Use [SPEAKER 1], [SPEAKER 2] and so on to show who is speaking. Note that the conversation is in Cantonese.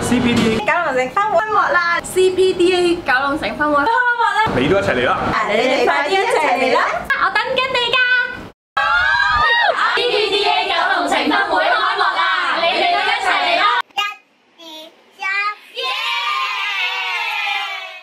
[SPEAKER 1] CPDA
[SPEAKER 2] 九龍城生活啦
[SPEAKER 3] CPDA 九龍城分會啦，
[SPEAKER 1] 你都一齊嚟啦！
[SPEAKER 2] 你哋快啲一齊嚟啦！
[SPEAKER 3] 我等緊你㗎。